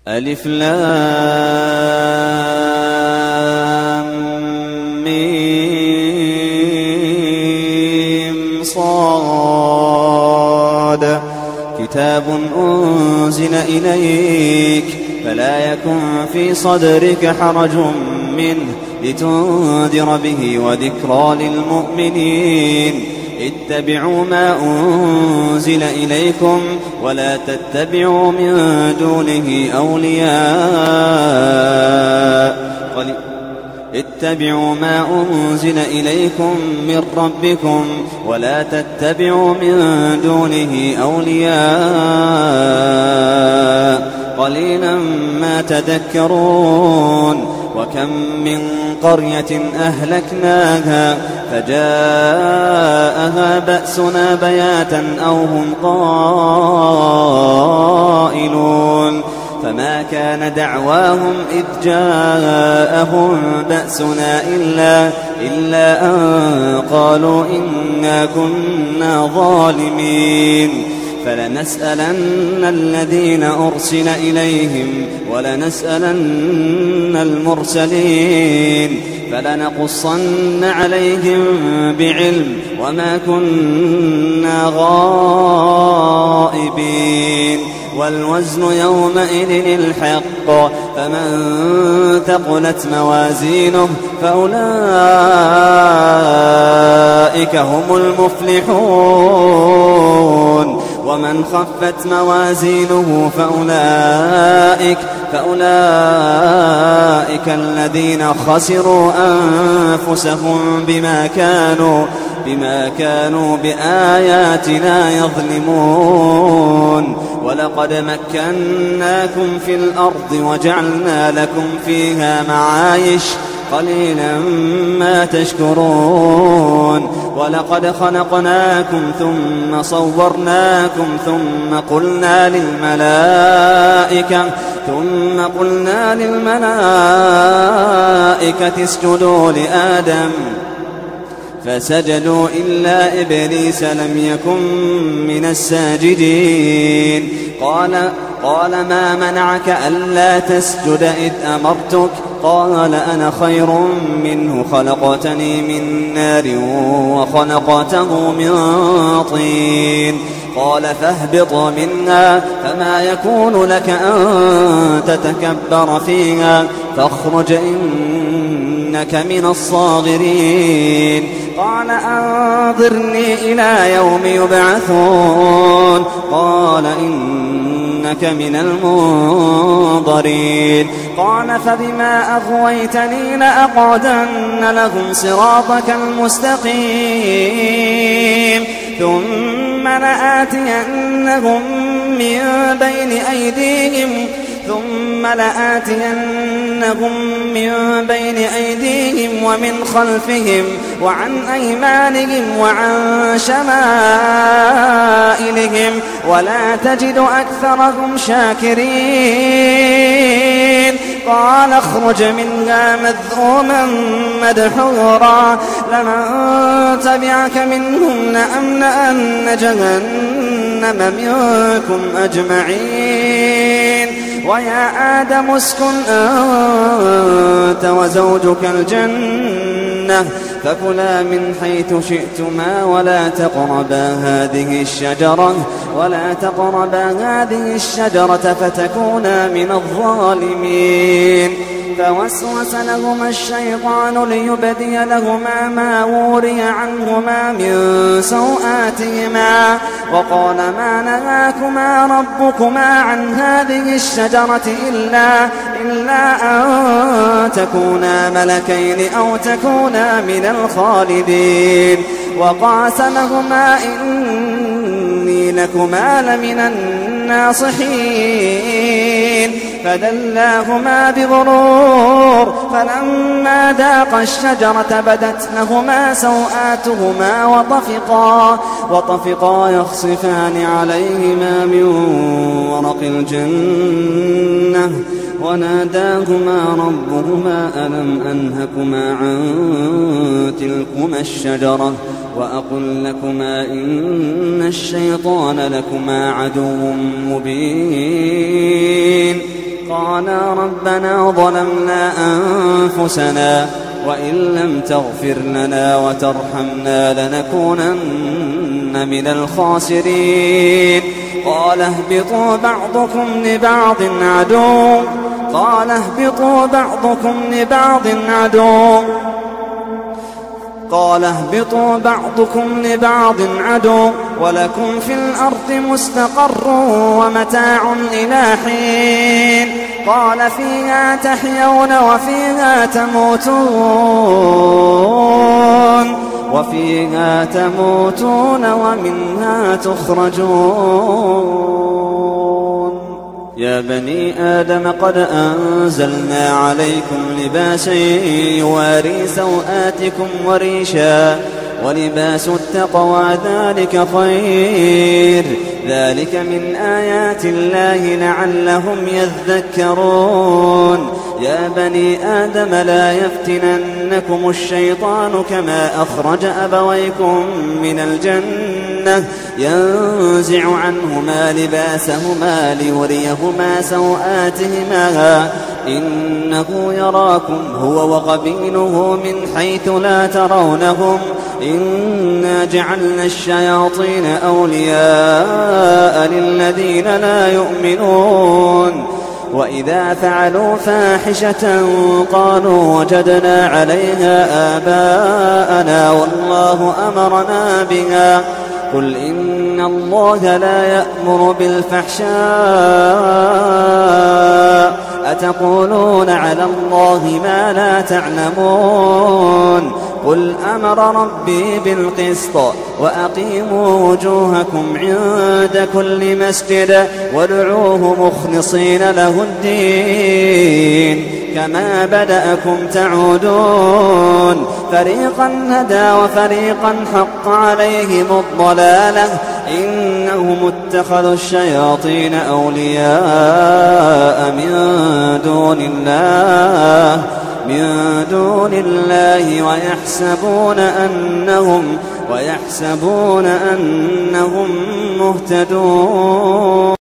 ألف لام ميم صاد كتاب أنزل إليك فلا يكن في صدرك حرج منه لتنذر به وذكرى للمؤمنين اتبعوا ما أنزل إليكم ولا تتبعوا من دونه أولياء اتبعوا ما أنزل إليكم من ربكم ولا تتبعوا من دونه أولياء قليلا ما تذكرون وكم من قرية أهلكناها فجاءها بأسنا بياتا أو هم قائلون فما كان دعواهم إذ جاءهم بأسنا إلا أن قالوا إنا كنا ظالمين فلنسألن الذين أرسل إليهم ولنسألن المرسلين فلنقصن عليهم بعلم وما كنا غائبين والوزن يومئذ الحق فمن ثقلت موازينه فأولئك هم المفلحون ومن خفت موازينه فأولئك الذين خسروا أنفسهم بما كانوا بآياتنا يظلمون ولقد مكناكم في الأرض وجعلنا لكم فيها معايش قليلا ما تشكرون ولقد خلقناكم ثم صورناكم ثم قلنا للملائكة اسجدوا لآدم فسجدوا إلا إبليس لم يكن من الساجدين قال ما منعك ألا تسجد إذ أمرتك قال أنا خير منه خلقتني من نار وخلقته من طين قال فاهبط منها فما يكون لك أن تتكبر فيها فاخرج إنك من الصاغرين قال أنظرني إلى يوم يبعثون قال إنك من المنظرين قال فبما أغويتني لأقعدن لهم صراطك المستقيم ثم لآتينهم من بين أيديهم ومن خلفهم وعن أيمانهم وعن شمائلهم ولا تجد أكثرهم شاكرين قال اخرج منها مذءوما مدحورا لمن تبعك منهم لأملأن جهنم منكم أجمعين ويا آدم اسكن أنت وزوجك الجنة فكلا من حيث شئتما ولا تقربا هذه الشجرة فتكونا من الظالمين فوسوس لهما الشيطان ليبدي لهما ما وري عنهما من سوآتهما وقال ما نهاكما ربكما عن هذه الشجرة إلا أن تكونا ملكين أو تكونا من الخالدين وقاسمهما إني لكما لمن الناصحين فدلاهما بغرور فلما ذاقا الشجرة بدت لهما سوآتهما وطفقا يخصفان عليهما من ورق الجنة وناداهما ربهما ألم أنهكما عن تلكما الشجرة وأقل لكما إن الشيطان لكما عدو مبين قالا ربنا ظلمنا أنفسنا وإن لم تغفر لنا وترحمنا لنكونن من الخاسرين قال اهبطوا بعضكم لبعض عدو ولكم في الأرض مستقر ومتاع إلى حين قال فيها تحيون وفيها تموتون ومنها تخرجون يا بني آدم قد أنزلنا عليكم لباسا يواري سوآتكم وريشا ولباس التقوى ذلك خير ذلك من آيات الله لعلهم يذكرون يا بني آدم لا يفتننكم الشيطان كما أخرج أبويكم من الجنة ينزع عنهما لباسهما ليريهما سوآتهما إنه يراكم هو وقبيله من حيث لا ترونهم إنا جعلنا الشياطين أولياء للذين لا يؤمنون وإذا فعلوا فاحشة قالوا وجدنا عليها آباءنا والله أمرنا بها قل إن الله لا يأمر بالفحشاء أتقولون على الله ما لا تعلمون قل أمر ربي بالقسط وأقيموا وجوهكم عند كل مسجد وادعوه مخلصين له الدين كما بدأكم تعودون فريقا هدى وفريقا حق عليهم الضلالة إنهم اتخذوا الشياطين أولياء من دون الله ويحسبون أنهم مهتدون